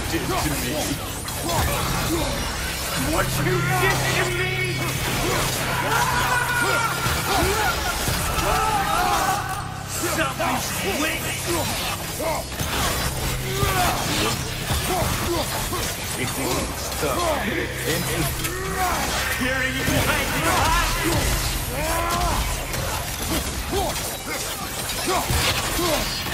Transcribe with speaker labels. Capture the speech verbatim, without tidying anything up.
Speaker 1: did to me. What you did to me! Something's waiting! It won't stop. Hearing you behind you, huh?